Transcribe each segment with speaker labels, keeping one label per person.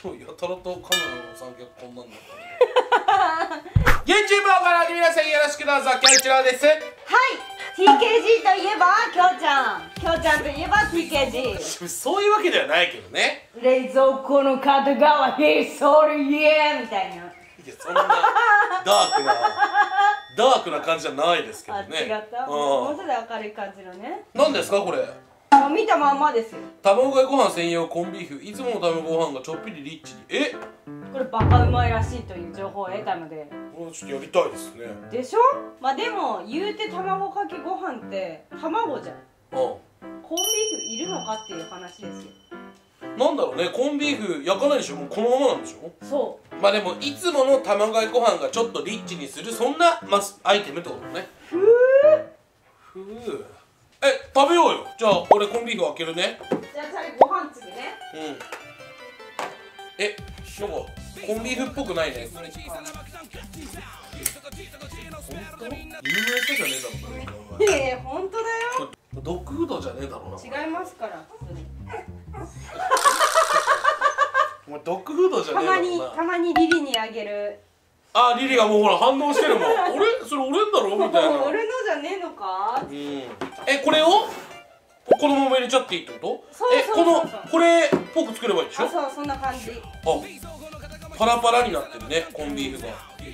Speaker 1: 今日やたらとカメラの三脚こんなんだった。YouTuber をご覧の皆さんよろしくどうぞ。キョウイチロウです。
Speaker 2: はい、TKG といえばきょうちゃんといえば TKG。
Speaker 1: そういうわけではないけどね。
Speaker 2: 冷蔵庫の片側ひっそりイエーみたいな。
Speaker 1: いや、そんなダークな感じじゃないですけどね。
Speaker 2: あ、違った。もうちょっと明るい感じのね。
Speaker 1: 何ですかこれ。
Speaker 2: 見たまんまですよ。
Speaker 1: 卵かけご飯専用コンビーフ。いつもの卵ご飯がちょっぴりリッチに。
Speaker 2: これバカうまいらしいという情報を得たので。
Speaker 1: これちょっとやりたいですね。
Speaker 2: でしょ。まあでも言うて卵かけご飯って卵じゃん。コンビーフいるのかっていう話ですよ。
Speaker 1: なんだろうね、コンビーフ焼かないでしょ。もうこのままなんでしょ。
Speaker 2: そう。
Speaker 1: まあでもいつもの卵かけご飯がちょっとリッチにするそんなアイテムってことね。食べようよ。じゃあ俺コンビーフ開けるね。
Speaker 2: じゃあチャリご飯次ね。
Speaker 1: なんかコンビーフっぽくないね。本当？有名そうじゃねえだろうな。
Speaker 2: 本当だよ。
Speaker 1: ドッグフードじゃねえだろうな。
Speaker 2: 違いますから。
Speaker 1: お前ドッグフードじゃねえだろうな。
Speaker 2: たまにリリにあげる。
Speaker 1: あ、リリがもうほら反応してるもん。それ俺んだろみたいな。
Speaker 2: 俺のじゃねえのか。
Speaker 1: これをこのまま入れちゃっていいってこと？これっぽく作ればいいでしょ？
Speaker 2: そう、そんな感じ。
Speaker 1: パラパラになってるね、コンビーフが。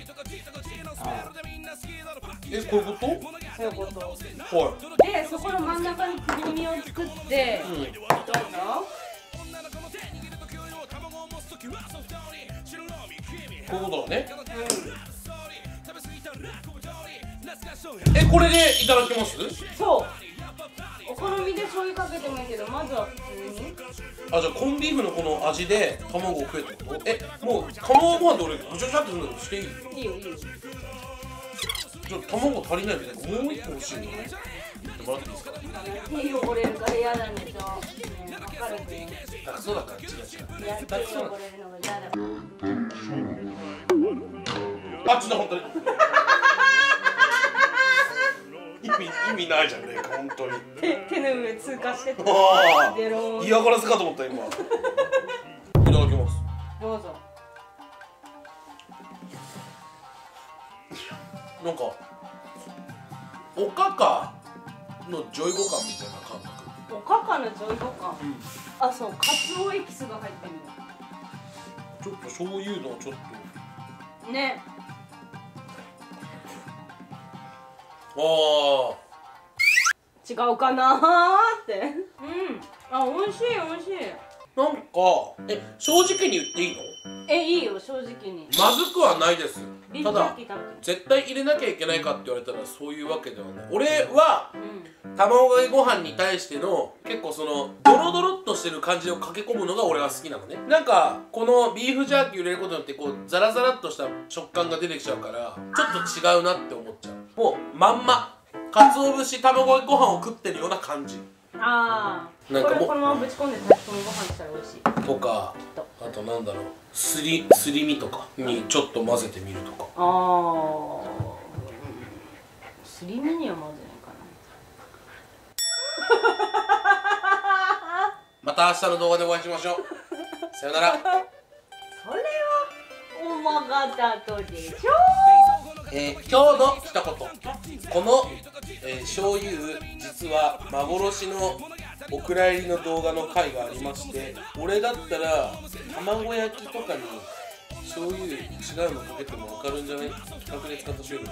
Speaker 1: こういうこと？
Speaker 2: そういうこと。
Speaker 1: はい。
Speaker 2: で、そこの真ん中にくぼみを作って、どうぞ。
Speaker 1: こういうことだね。これでいただきます？
Speaker 2: そう。お好みで醤油かけてもいいけど、まずは普通に。
Speaker 1: じゃあコンビーフのこの味で卵を食えってこと？もう卵ご飯で俺ぐちゃぐちゃってするんだけどしていい？
Speaker 2: いいよ、いいよ。
Speaker 1: ちょっと卵足りないんでもう一個欲しいのね。もらっていいですか？
Speaker 2: 手汚れるから嫌なんでしょ。わかるね。
Speaker 1: そうだから違う。
Speaker 2: いや、手汚れるのが嫌だ。
Speaker 1: ちょっと本当に意味ないじゃんね、本当に。
Speaker 2: 手の上通過してた。
Speaker 1: 嫌がらせかと思った今。いただきます。
Speaker 2: どうぞ。
Speaker 1: なんかおかかのジョイゴ感みたいな感覚。
Speaker 2: おかかのジョイゴ感。あ、そう、カツオエキスが入ってるの。
Speaker 1: ちょっと醤油のちょっと
Speaker 2: ね。違うかなーって。美味しい美味しい。
Speaker 1: なんか正直に言っていいの？
Speaker 2: いいよ、正直に。
Speaker 1: まずくはないです。ただ
Speaker 2: 絶
Speaker 1: 絶対入れなきゃいけないかって言われたらそういうわけではない。俺は卵かけご飯に対しての結構そのドロドロっとしてる感じを駆け込むのが俺は好きなのね。なんかこのビーフジャーキー入れることによってこうザラザラっとした食感が出てきちゃうからちょっと違うなって思っちゃう。もうまんま鰹節卵かけご飯を食ってるような感じ。
Speaker 2: なんかこのままぶち込んで炊き込みご飯したら美味しい
Speaker 1: とか、あとなんだろう、すり身とかにちょっと混ぜてみるとか。
Speaker 2: すり身には混ぜないかな。
Speaker 1: また明日の動画でお会いしましょう。さよなら。
Speaker 2: それはおまがたとでしょ。
Speaker 1: 今日の一言。この、醤油実は幻のお蔵入りの動画の回がありまして、俺だったら卵焼きとかに醤油違うのかけても分かるんじゃない？企画で使った醤油